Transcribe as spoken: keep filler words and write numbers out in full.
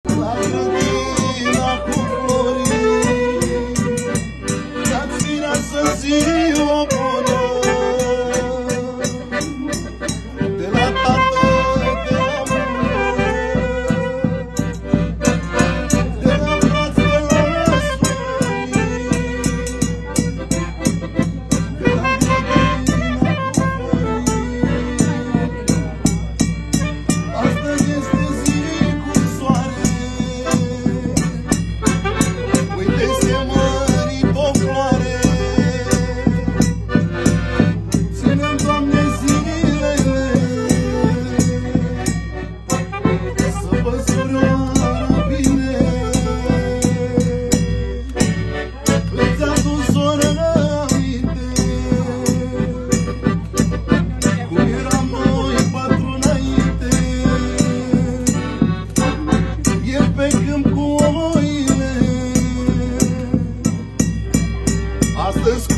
La grădina cu flori, dați mireasă ziua bună, de la tată, de la mână, de la frați, de la sori, de la grădina cu flori. Astăzi este zi cu soare, uite-se mărit o floare, ținem, Doamne, zilele, să vă surioară bine, îți adun, soră, aminte, cum eram noi patru înainte, ieri pe câmp cu oile, astăzi